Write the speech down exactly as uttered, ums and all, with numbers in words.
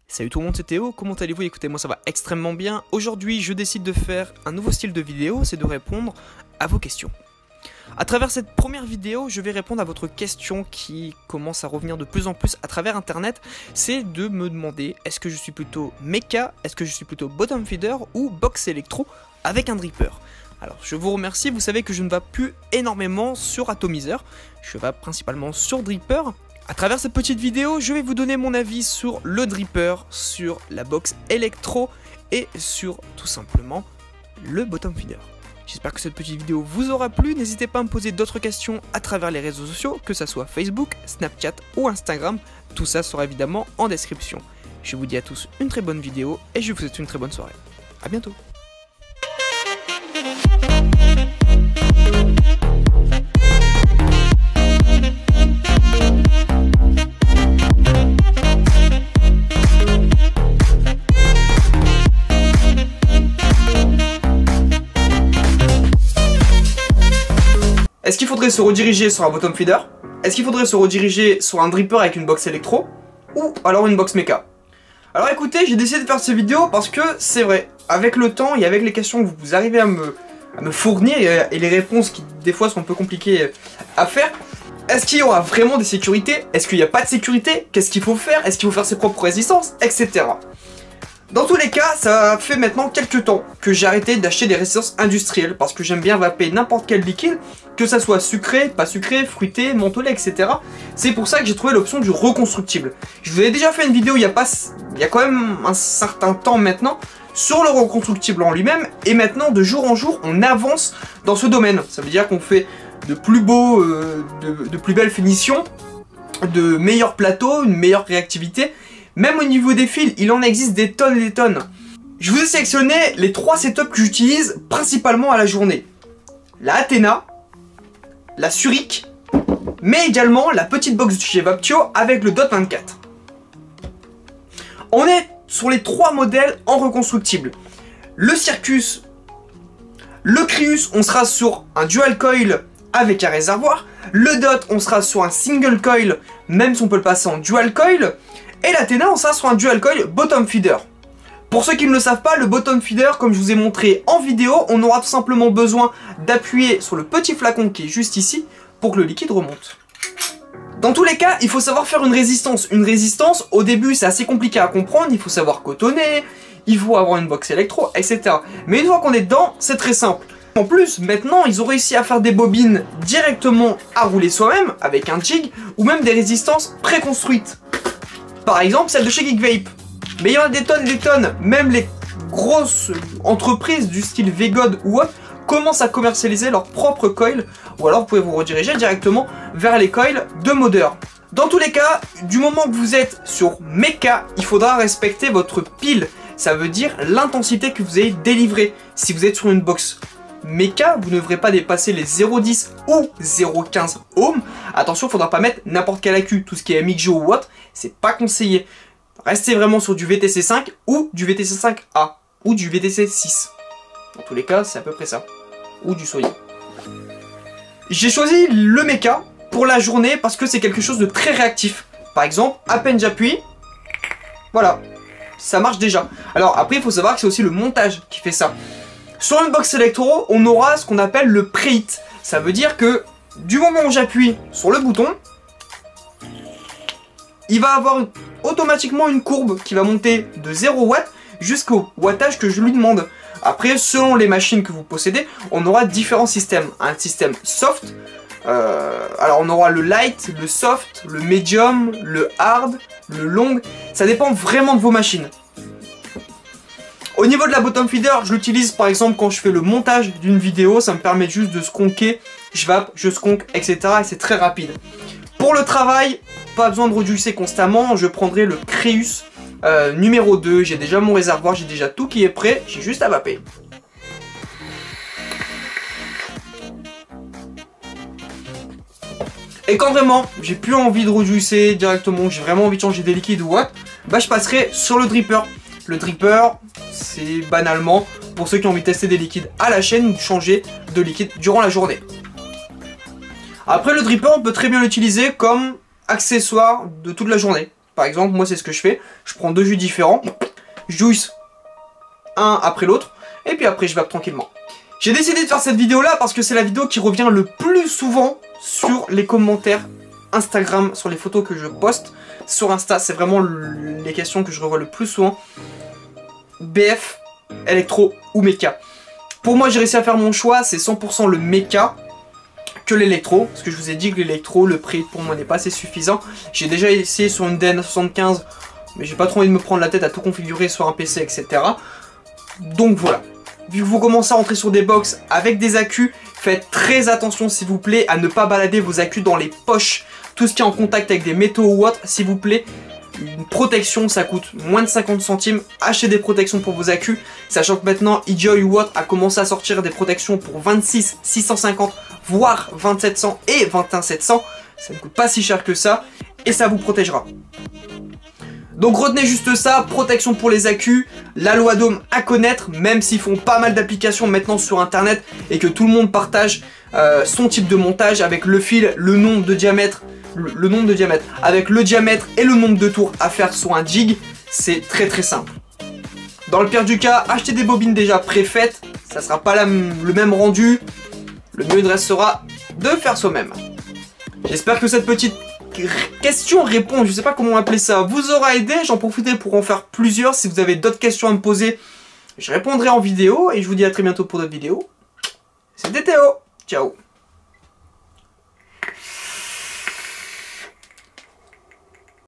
Salut tout le monde, c'est Théo, comment allez-vous? Écoutez, moi ça va extrêmement bien. Aujourd'hui, je décide de faire un nouveau style de vidéo, c'est de répondre à vos questions. À travers cette première vidéo, je vais répondre à votre question qui commence à revenir de plus en plus à travers internet. C'est de me demander, est-ce que je suis plutôt mecha, est-ce que je suis plutôt bottom feeder ou box électro avec un dripper? Alors je vous remercie, vous savez que je ne vais plus énormément sur atomiseur, je vais principalement sur dripper. À travers cette petite vidéo, je vais vous donner mon avis sur le dripper, sur la box électro et sur tout simplement le bottom feeder. J'espère que cette petite vidéo vous aura plu, n'hésitez pas à me poser d'autres questions à travers les réseaux sociaux, que ce soit Facebook, Snapchat ou Instagram, tout ça sera évidemment en description. Je vous dis à tous une très bonne vidéo et je vous souhaite une très bonne soirée. A bientôt. Est-ce qu'il faudrait se rediriger sur un bottom feeder? Est-ce qu'il faudrait se rediriger sur un dripper avec une box électro? Ou alors une box mecha? Alors écoutez, j'ai décidé de faire cette vidéo parce que c'est vrai, avec le temps et avec les questions que vous arrivez à me, à me fournir et, et les réponses qui des fois sont un peu compliquées à faire, est-ce qu'il y aura vraiment des sécurités? Est-ce qu'il n'y a pas de sécurité? Qu'est-ce qu'il faut faire? Est-ce qu'il faut faire ses propres résistances? Etc. Dans tous les cas, ça fait maintenant quelques temps que j'ai arrêté d'acheter des résistances industrielles parce que j'aime bien vaper n'importe quel liquide, que ça soit sucré, pas sucré, fruité, mentholé, et cetera. C'est pour ça que j'ai trouvé l'option du reconstructible. Je vous avais déjà fait une vidéo il y a pas, il y a quand même un certain temps maintenant sur le reconstructible en lui-même, et maintenant de jour en jour on avance dans ce domaine. Ça veut dire qu'on fait de plus beaux, euh, de, de plus belles finitions, de meilleurs plateaux, une meilleure réactivité. Même au niveau des fils, il en existe des tonnes et des tonnes. Je vous ai sélectionné les trois setups que j'utilise principalement à la journée. La Athena, la Zurich, mais également la petite box de chez Vaptio avec le Dot vingt-quatre. On est sur les trois modèles en reconstructible. Le Circus, le Crius, on sera sur un dual coil avec un réservoir. Le Dot, on sera sur un single coil, même si on peut le passer en dual coil. Et l'Athena, on sera sur un dual coil bottom feeder. Pour ceux qui ne le savent pas, le bottom feeder, comme je vous ai montré en vidéo, on aura tout simplement besoin d'appuyer sur le petit flacon qui est juste ici pour que le liquide remonte. Dans tous les cas, il faut savoir faire une résistance. Une résistance, au début, c'est assez compliqué à comprendre, il faut savoir cotonner, il faut avoir une box électro, et cetera. Mais une fois qu'on est dedans, c'est très simple. En plus, maintenant, ils ont réussi à faire des bobines directement à rouler soi-même, avec un jig, ou même des résistances préconstruites. Par exemple, celle de chez Geekvape. Mais il y en a des tonnes et des tonnes. Même les grosses entreprises du style Vegod ou autre commencent à commercialiser leur propre coil. Ou alors vous pouvez vous rediriger directement vers les coils de modeur. Dans tous les cas, du moment que vous êtes sur mecha, il faudra respecter votre pile. Ça veut dire l'intensité que vous allez délivrer. Si vous êtes sur une box mecha, vous ne devrez pas dépasser les zéro virgule dix ou zéro virgule quinze ohms. Attention, il ne faudra pas mettre n'importe quel accu, tout ce qui est Migjo ou autre, c'est pas conseillé. Restez vraiment sur du V T C cinq ou du V T C cinq A ou du V T C six. Dans tous les cas, c'est à peu près ça. Ou du Soya. J'ai choisi le mecha pour la journée parce que c'est quelque chose de très réactif. Par exemple, à peine j'appuie, voilà, ça marche déjà. Alors après, il faut savoir que c'est aussi le montage qui fait ça. Sur une box électro, on aura ce qu'on appelle le preheat. Ça veut dire que du moment où j'appuie sur le bouton, il va avoir automatiquement une courbe qui va monter de zéro watt jusqu'au wattage que je lui demande. Après, selon les machines que vous possédez, on aura différents systèmes. Un système soft, euh, alors on aura le light, le soft, le medium, le hard, le long. Ça dépend vraiment de vos machines. Au niveau de la bottom feeder, je l'utilise par exemple quand je fais le montage d'une vidéo, ça me permet juste de sconker, je vape, je sconk, et cetera. Et c'est très rapide. Pour le travail, pas besoin de rejuicer constamment, je prendrai le Crius euh, numéro deux, j'ai déjà mon réservoir, j'ai déjà tout qui est prêt, j'ai juste à vaper. Et quand vraiment j'ai plus envie de rejuicer directement, j'ai vraiment envie de changer des liquides ou autre, bah je passerai sur le dripper. Le dripper, c'est banalement pour ceux qui ont envie de tester des liquides à la chaîne ou de changer de liquide durant la journée. Après le dripper, on peut très bien l'utiliser comme accessoire de toute la journée. Par exemple, moi c'est ce que je fais. Je prends deux jus différents, je juice un après l'autre, et puis après je vape tranquillement. J'ai décidé de faire cette vidéo là parce que c'est la vidéo qui revient le plus souvent sur les commentaires Instagram, sur les photos que je poste sur Insta. C'est vraiment les questions que je revois le plus souvent. B F, électro ou méca. Pour moi j'ai réussi à faire mon choix, c'est cent pour cent le méca que l'électro, parce que je vous ai dit que l'électro, le prix pour moi n'est pas assez suffisant. J'ai déjà essayé sur une D N soixante-quinze, mais j'ai pas trop envie de me prendre la tête à tout configurer sur un P C, et cetera. Donc voilà. Vu que vous commencez à rentrer sur des box avec des accus, faites très attention s'il vous plaît à ne pas balader vos accus dans les poches. Tout ce qui est en contact avec des métaux ou autre, s'il vous plaît. Une protection, ça coûte moins de cinquante centimes. Achetez des protections pour vos accus. Sachant que maintenant, eJoy ou autre a commencé à sortir des protections pour vingt-six, six cent cinquante, voire vingt-sept cents et vingt et un sept cents. Ça ne coûte pas si cher que ça et ça vous protégera. Donc retenez juste ça, protection pour les accus, la loi d'Ohm à connaître, même s'ils font pas mal d'applications maintenant sur internet et que tout le monde partage euh, son type de montage avec le fil, le nombre de diamètre, le, le nombre de diamètre, avec le diamètre et le nombre de tours à faire sur un jig, c'est très très simple. Dans le pire du cas, achetez des bobines déjà préfaites, ça sera pas la, le même rendu, le mieux restera de faire soi-même. J'espère que cette petite question-réponse, je sais pas comment appeler ça, vous aura aidé. J'en profiterai pour en faire plusieurs. Si vous avez d'autres questions à me poser, je répondrai en vidéo. Et je vous dis à très bientôt pour d'autres vidéos. C'était Théo. Ciao.